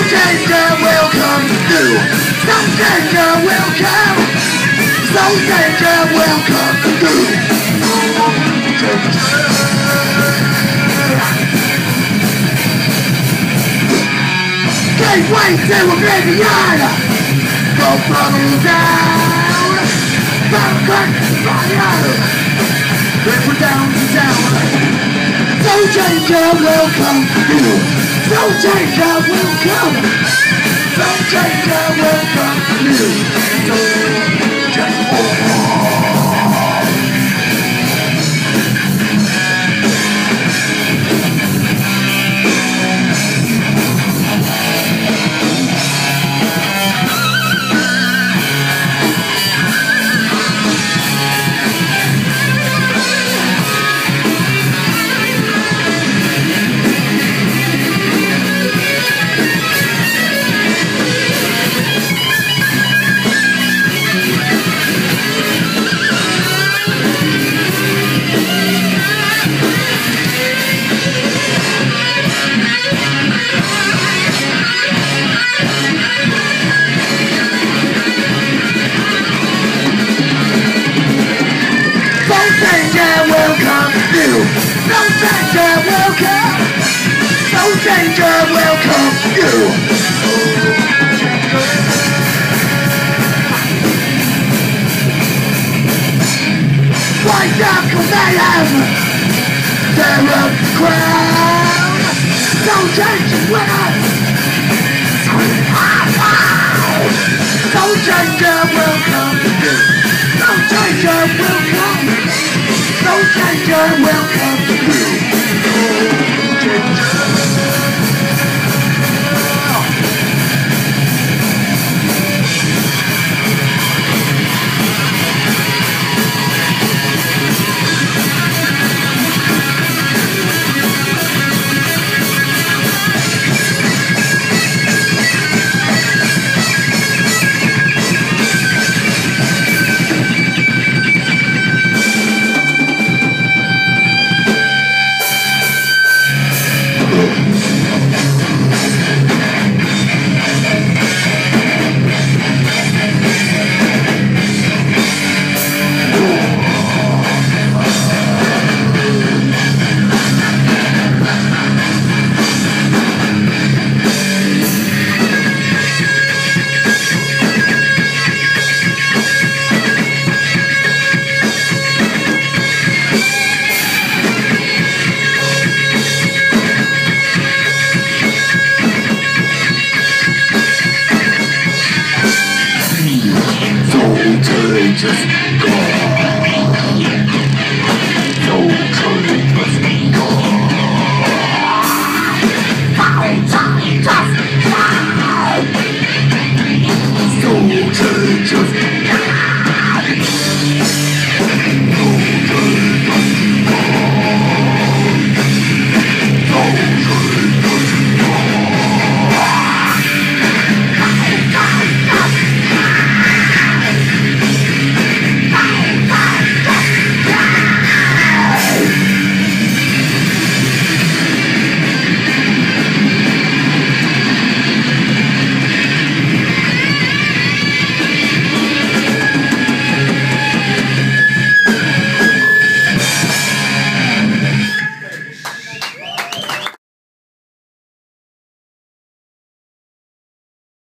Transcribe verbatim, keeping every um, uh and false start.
Soulchanger will come through. Soulchanger will come. Soulchanger will come through. Gateway to a graveyard. Go bubble down. Falcon fire. We're down to down. Soulchanger will come through. Soulchanger will come. Soulchanger will come through. Soulchanger. Soulchanger will come through. Soulchanger will come. Soulchanger will come through. White knuckle mayhem. Tear up the crowd. Soulchanger winner. Soulchanger will come through. Soulchanger will come. Soulchanger will come